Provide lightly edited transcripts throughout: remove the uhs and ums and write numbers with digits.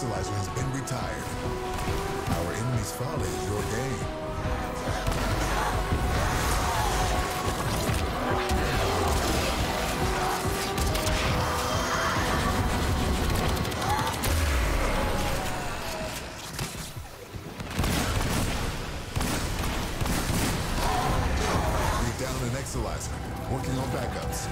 Exalizer has been retired. Our enemy's folly is your game. We're down an Exalizer, working on backups.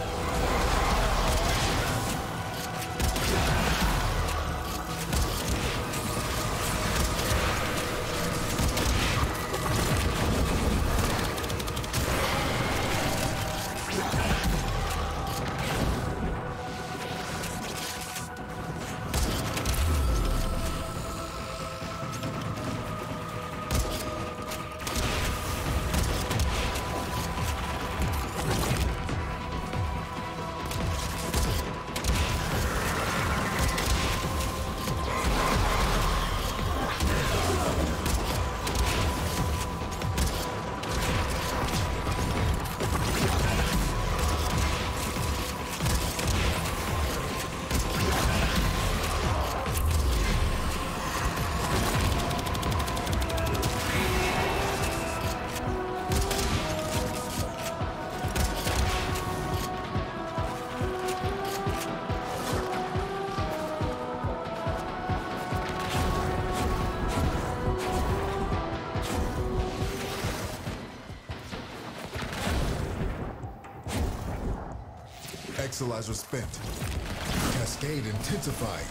Exalizer spent. Cascade intensified.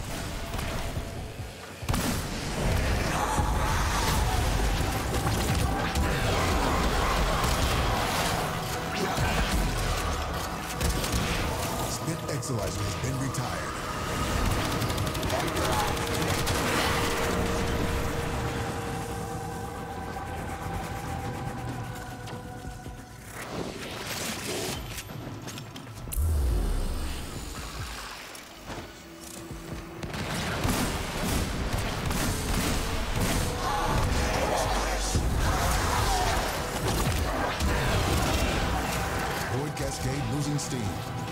Spent Exalizer has been retired. Cascade losing steam.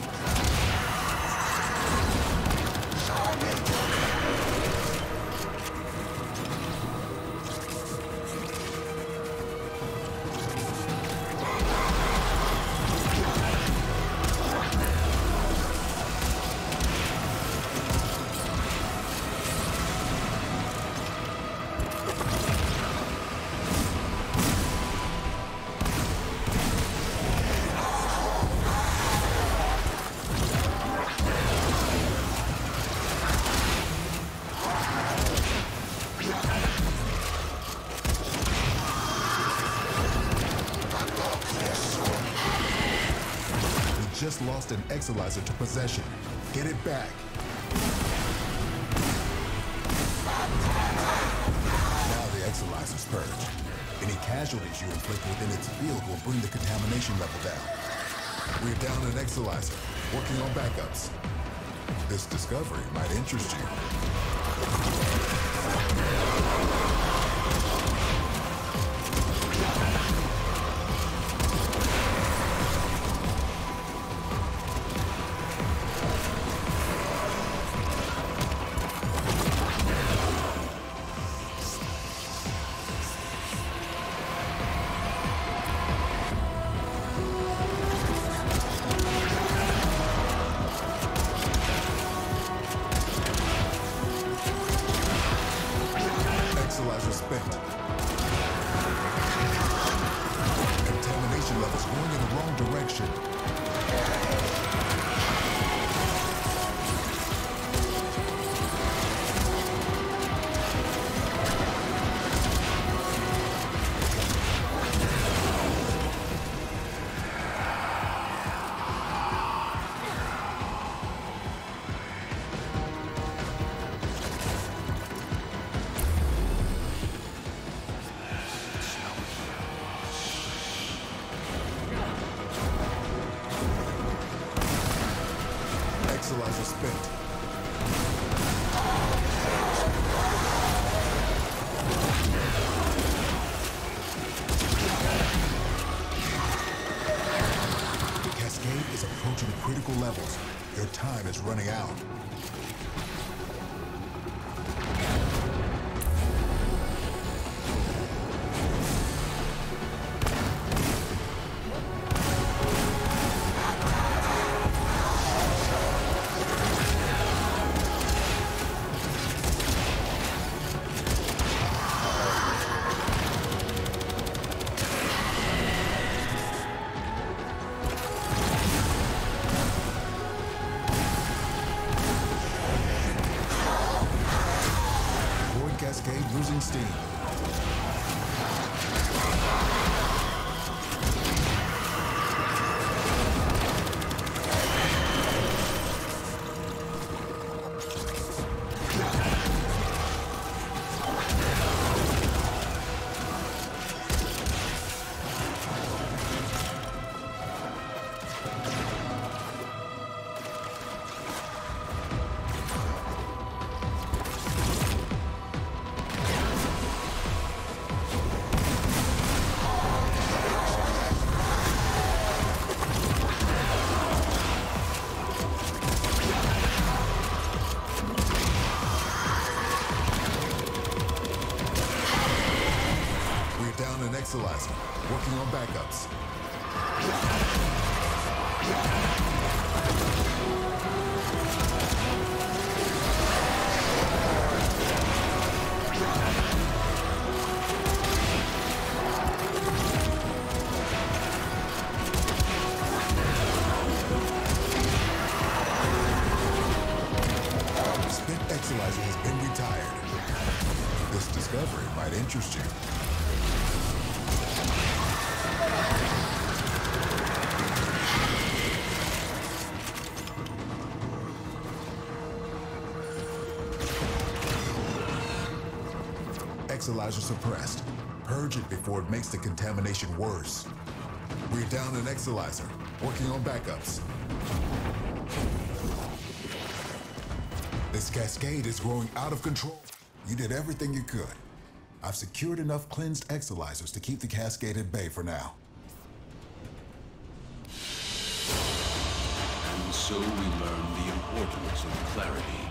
Just lost an Exalizer to possession. Get it back. Now the Exalizer's purged. Any casualties you inflict within its field will bring the contamination level down. We're down an Exalizer, working on backups. This discovery might interest you. Spent. Contamination levels going in the wrong direction. Exalizer spent. Cascade is approaching critical levels. Your time is running out. Cascade losing steam. Working on backups. Spent Exalizer has been retired. This discovery might interest you. Exalizer suppressed. Purge it before it makes the contamination worse. We're down an Exalizer, working on backups. This Cascade is growing out of control. You did everything you could. I've secured enough cleansed Exalizers to keep the Cascade at bay for now. And so we learn the importance of clarity.